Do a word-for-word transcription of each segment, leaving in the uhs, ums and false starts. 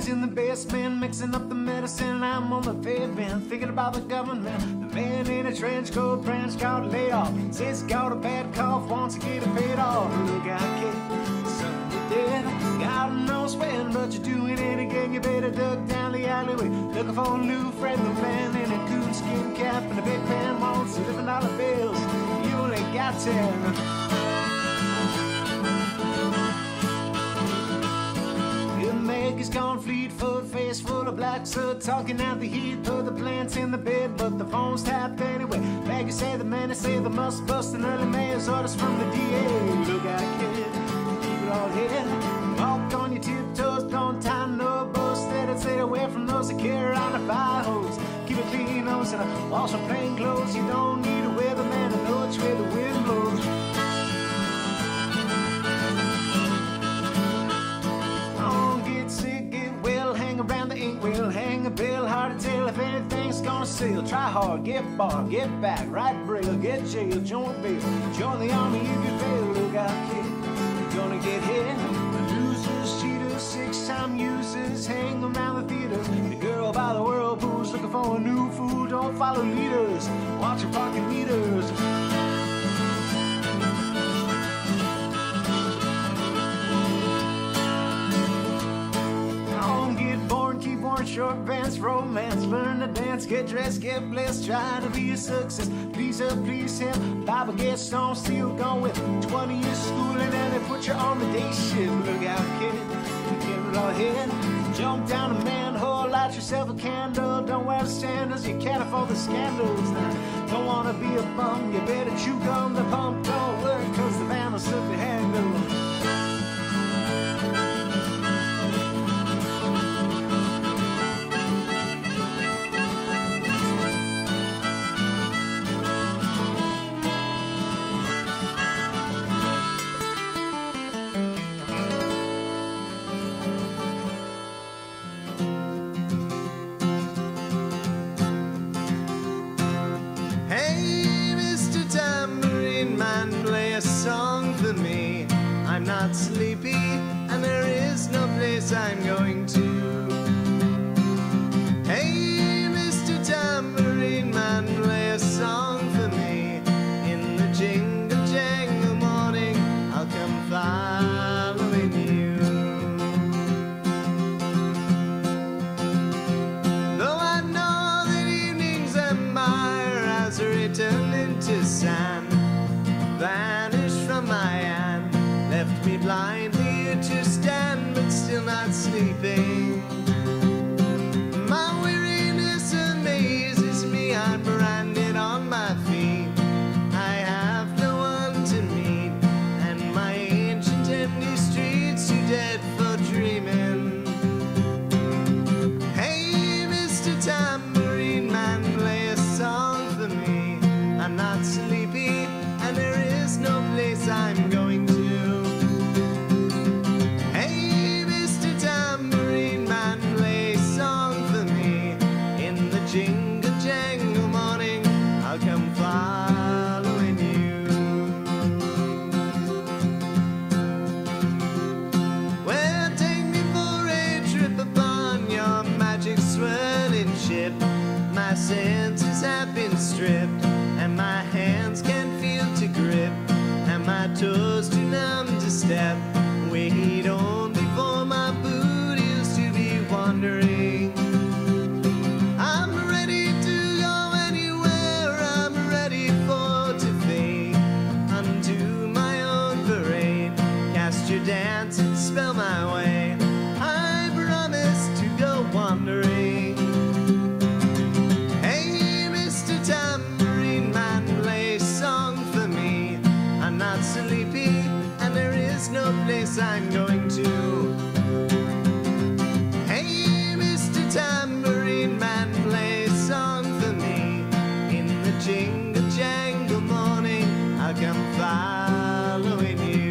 in the basement, mixing up the medicine. I'm on the pavement, thinking about the government. The man in a trench coat, branch got laid off. Says he got a bad cough, wants to get it paid off. Look out, kid, son, you're dead. Got no sweat, but you're doing it again. You better duck down the alleyway, looking for a new friend. The man in a coonskin cap and a big pan wants to live in dollar bills. You only got ten. Maggie's gone, Fleetfoot, face full of black soot, talking out the heat, put the plants in the bed, but the phone's tapped anyway. Maggie say the man, say the must bust an early mayor's orders from the D A. Look out, kid, keep it all hidden. Walk on your tiptoes, don't tie no bow. Steady, stay away from those that carry on the fire hose. Keep it clean, nose and wash some plain clothes. You don't need a weatherman to know which way the wind blows. Around the ink wheel, hang a bill, hard to tell if anything's gonna seal. Try hard, get barred, get back, right braille, get jail, joint bill. Join the army if you fail. Look out, kid, you're gonna get hit. Losers, cheaters, six-time users, hang around the theaters. The girl by the whirlpool's looking for a new fool. Don't follow leaders, watch your parking meters. Short pants, romance, learn to dance, get dressed, get blessed, try to be a success. Please her, please him. Bible gets on, still going with twenty years schooling, and they put you on the day shift. Look out, kid, get it all ahead. Jump down a manhole, light yourself a candle. Don't wear the sandals, you can't afford the scandals. Now, don't wanna be a bum, you better chew gum. The pump don't work, cause the van will slip the handle. I'm not sleepy, and there is no place I'm going to. Hey, Mister Tambourine Man, play a song for me. In the jingle jangle morning, I'll come following you. Though I know that evening's empire has returned into sand, vanished from my hand, left me blind here to stand, but still not sleeping. My weariness amazes me, I'm branded on my feet. I have no one to meet, and my ancient empty streets too dead for dreaming. Hey, Mister Tambourine Man, play a song for me. I'm not sleepy, and there is no place I'm going to. Jingle jangle morning, I'll come following you. Well, take me for a trip upon your magic swirling ship. My senses have been stripped, and my hands can't feel to grip, and my toes too numb to step. Wait only for my boot heels to be wandering. Your dance and spell my way. I promise to go wandering. Hey, Mister Tambourine Man, play a song for me. I'm not sleepy, and there is no place I'm going to. Hey, Mister Tambourine Man, play a song for me. In the jingle jangle morning, I'll come following you.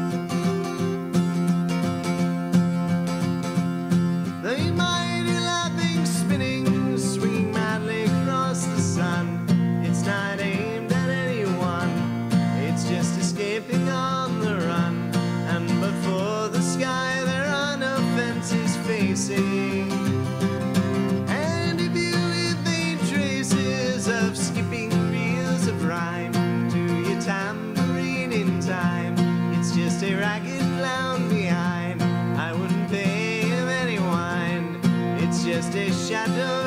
The mighty lark time. It's just a ragged clown behind. I wouldn't pay him any wine. It's just a shadow